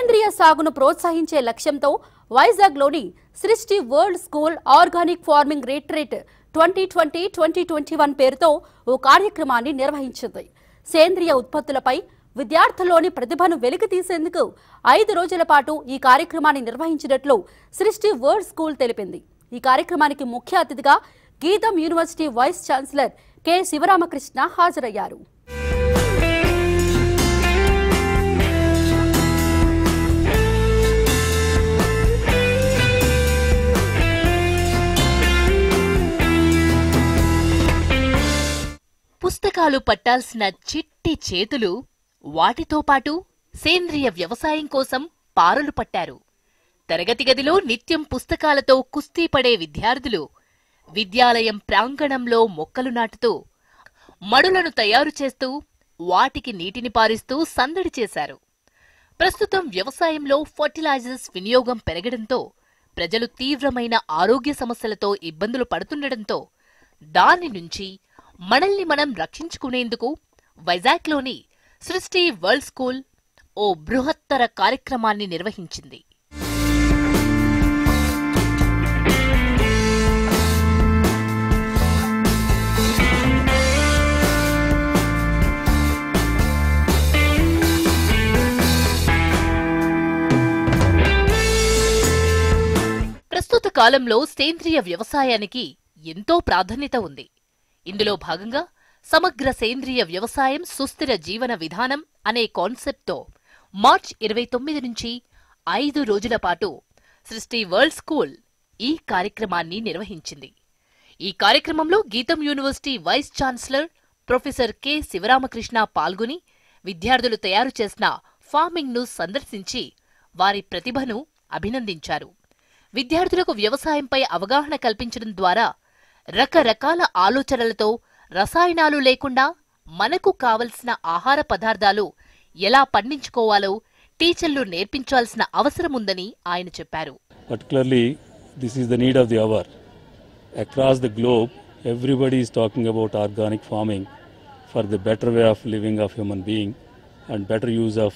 సేంద్రియ సాగును ప్రోత్సహించే లక్ష్యంతో వైజాగ్లోని Srishti World School organic farming retreat 2020-2021 పేరుతో ఓ కార్యక్రమాన్ని నిర్వహించింది. సేంద్రియ ఉత్పత్తులపై విద్యార్థుల్లోని ప్రతిభను వెలికితీసేందుకు 5 రోజుల పాటు ఈ కార్యక్రమాన్ని నిర్వహించినట్లు సృష్టి వరల్డ్ స్కూల్ తెలిపింది. ఈ కార్యక్రమానికి ముఖ్య అతిథిగా GITAM university vice chancellor K Sivaramakrishna హాజరయ్యారు. పుస్తకాలు పట్టాల్సిన చిట్టి చేతులు వాటితో పాటు సేంద్రియ వ్యవసాయం కోసం పారులు పట్టారు. తరగతి గదిలో నిత్యం పుస్తకాలతో కుస్తీ పడే విద్యార్థులు విద్యాలయం ప్రాంగణంలో మొక్కలు నాటుతూ, మడులను తయారు చేస్తూ, వాటికి నీటిని పారిస్తూ సందడి చేశారు. ప్రస్తుతం వ్యవసాయంలో ఫర్టిలైజర్స్ వినియోగం పెరగడంతో ప్రజలు తీవ్రమైన ఆరోగ్య సమస్యలతో ఇబ్బందులు పడుతుండటంతో దాని నుంచి మనల్ని మనం రక్షించుకునేందుకు వైజాగ్లోని సృష్టి వరల్డ్ స్కూల్ ఓ బృహత్తర కార్యక్రమాన్ని నిర్వహించింది. ప్రస్తుత కాలంలో సేంద్రియ వ్యవసాయానికి ఎంతో ప్రాధాన్యత ఉంది. ఇందులో భాగంగా సమగ్ర సేంద్రియ వ్యవసాయం సుస్థిర జీవన విధానం అనే కాన్సెప్ట్తో మార్చి 29 నుంచి 5 రోజుల పాటు సృష్టి వరల్డ్ స్కూల్ ఈ కార్యక్రమాన్ని నిర్వహించింది. ఈ కార్యక్రమంలో GITAM university vice chancellor professor K Sivaramakrishna పాల్గొని విద్యార్థులు తయారు చేసిన ఫార్మింగ్ను సందర్శించి వారి ప్రతిభను అభినందించారు. విద్యార్థులకు వ్యవసాయంపై అవగాహన కల్పించడం ద్వారా రకరకాల ఆలోచనలతో రసాయనాలు లేకుండా మనకు కావలసిన ఆహార పదార్థాలు ఎలా పండించుకోవాలో టీచర్లు నేర్పించాల్సిన అవసరం ఉందని ఆయన చెప్పారు. Particularly, this is the need of the hour. Across the globe, everybody is talking about organic farming for the better way of living of human being and better use of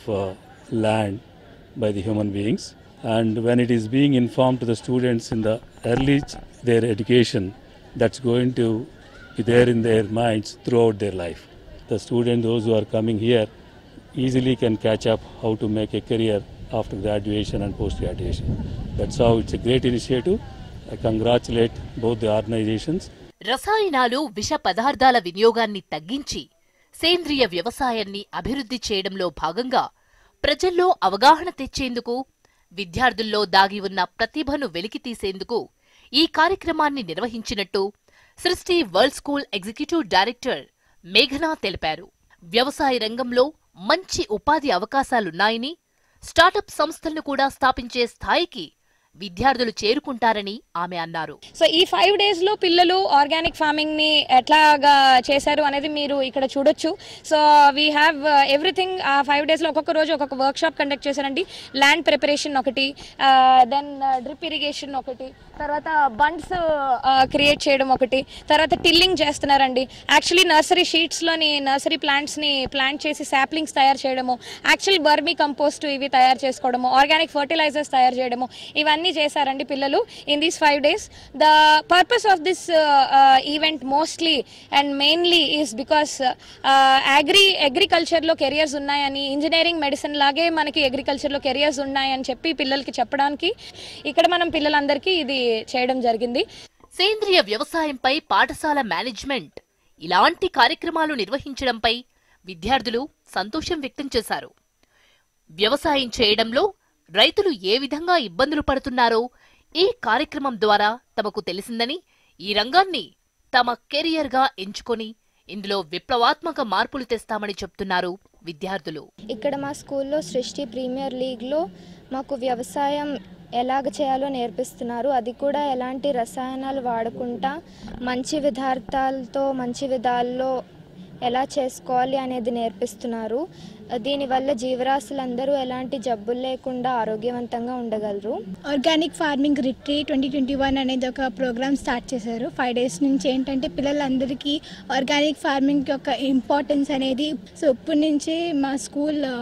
land by the human beings. And when it is being informed to the students in the early their education, that's going to be there in their minds throughout their life. The students, those who are coming here, easily can catch up how to make a career after graduation and post-graduation. That's how it's a great initiative. I congratulate both the organizations. రసాయనాలు, విష పదార్థాల వినియోగాన్ని తగ్గించి సేంద్రియ వ్యవసాయాన్ని అభివృద్ధి చేయడంలో భాగంగా ప్రజల్లో అవగాహన తెచ్చేందుకు, విద్యార్థుల్లో దాగి ఉన్న ప్రతిభను వెలికితీసేందుకు ఈ కార్యక్రమాన్ని నిర్వహించినట్టు సృష్టి వరల్డ్ స్కూల్ ఎగ్జిక్యూటివ్ డైరెక్టర్ మేఘనా తెలిపారు. వ్యవసాయ రంగంలో మంచి ఉపాధి అవకాశాలున్నాయని, స్టార్టప్ సంస్థలను కూడా స్థాపించే స్థాయికి విద్యార్థులు చేరుకుంటారని ఆమె అన్నారు. సో ఈ 5 days లో పిల్లలు ఆర్గానిక్ ఫార్మింగ్ ని ఎట్లాగా చేశారు అనేది మీరు ఇక్కడ చూడొచ్చు. So we have everything. ఆ 5 days లో ఒక్కొక్క రోజు ఒక్కొక్క వర్క్ షాప్ కండక్ట్ చేశారండి. ల్యాండ్ ప్రిపరేషన్ ఒకటి, దెన్ డ్రిప్ ఇరిగేషన్ ఒకటి, తర్వాత బండ్స్ క్రియేట్ చేయడం ఒకటి, తర్వాత టిల్లింగ్ చేస్తున్నారండి. యాక్చువల్లీ నర్సరీ షీట్స్లోని నర్సరీ ప్లాంట్స్ని ప్లాంట్ చేసి శాప్లింగ్స్ తయారు చేయడము, యాక్చువల్ బర్మీ కంపోస్ట్ ఇవి తయారు చేసుకోవడము, ఆర్గానిక్ ఫర్టిలైజర్స్ తయారు చేయడము, ఇవన్నీ చేశారండి పిల్లలు in these 5 days. The purpose of this event mostly and mainly is because అగ్రికల్చర్లో కెరియర్స్ ఉన్నాయని, ఇంజనీరింగ్ మెడిసిన్ లాగే మనకి అగ్రికల్చర్లో కెరియర్స్ ఉన్నాయని చెప్పి పిల్లలకి చెప్పడానికి ఇక్కడ మనం పిల్లలందరికీ ఇది చేయడం జరిగింది. సేంద్రియ వ్యవసాయంపై పాఠశాల మేనేజ్మెంట్ ఇలాంటి కార్యక్రమాలు నిర్వహించడంపై విద్యార్థులు సంతోషం వ్యక్తం చేశారు. వ్యవసాయం చేయడంలో రైతులు ఏ విధంగా ఇబ్బందులు పడుతున్నారో ఈ కార్యక్రమం ద్వారా తమకు తెలిసిందని, ఈ రంగాన్ని తమ కెరియర్గా ఎంచుకొని ఇందులో విప్లవాత్మక మార్పులు తెస్తామని చెప్తున్నారు విద్యార్థులు. ఇక్కడ మా స్కూల్లో సృష్టి ప్రీమియర్ లీగ్లో మాకు వ్యవసాయం ఎలాగ చేయాలో నేర్పిస్తున్నారు. అది కూడా ఎలాంటి రసాయనాలు వాడకుండా మంచి విధార్థాలతో మంచి విధాల్లో ఎలా చేసుకోవాలి అనేది నేర్పిస్తున్నారు. దీనివల్ల జీవరాశులందరూ ఎలాంటి జబ్బులు లేకుండా ఆరోగ్యవంతంగా ఉండగలరు. ఆర్గానిక్ ఫార్మింగ్ రిట్రీట్ 2021 అనేది ఒక ప్రోగ్రామ్ స్టార్ట్ చేశారు. 5 days నుంచి ఏంటంటే పిల్లలందరికీ ఆర్గానిక్ ఫార్మింగ్ యొక్క ఇంపార్టెన్స్ అనేది, సో ఇప్పటి నుంచి మా స్కూల్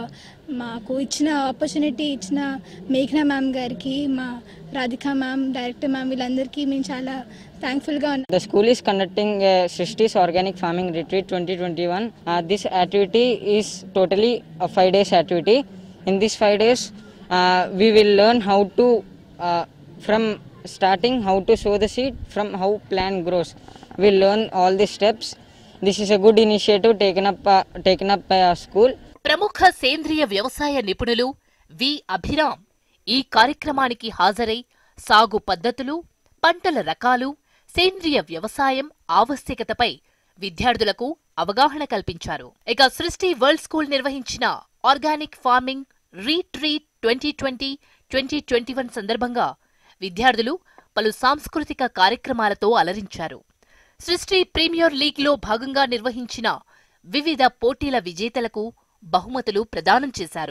మాకు ఇచ్చిన ఆపర్చునిటీ ఇచ్చిన మేఘనా మ్యామ్ గారికి, మా రాధికా మ్యామ్, డైరెక్టర్ మ్యామ్, వీళ్ళందరికీ మేము చాలా థ్యాంక్ఫుల్గా ఉన్నాం. The school is conducting Srishti's Organic Farming Retreat 2021. This activity is totally a 5 days activity. In these 5 days, we will learn how to, from starting how to sow the seed, from how plant grows. We'll learn all the steps. This is a good initiative taken up by our school. ప్రముఖ సేంద్రియ వ్యవసాయ నిపుణులు వి అభిరామ్ ఈ కార్యక్రమానికి హాజరై సాగు పద్ధతులు, పంటల రకాలు, సేంద్రియ వ్యవసాయం ఆవశ్యకతపై విద్యార్థులకు అవగాహన కల్పించారు. ఇక సృష్టి వరల్డ్ స్కూల్ నిర్వహించిన ఆర్గానిక్ ఫార్మింగ్ రీట్రీట్ 2020-2021 సందర్భంగా విద్యార్థులు పలు సాంస్కృతిక కార్యక్రమాలతో అలరించారు. సృష్టి ప్రీమియర్ లీగ్లో భాగంగా నిర్వహించిన వివిధ పోటీల విజేతలకు బహుమతులు ప్రదానం చేశారు.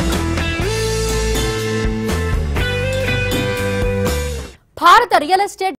భారత రియల్ ఎస్టేట్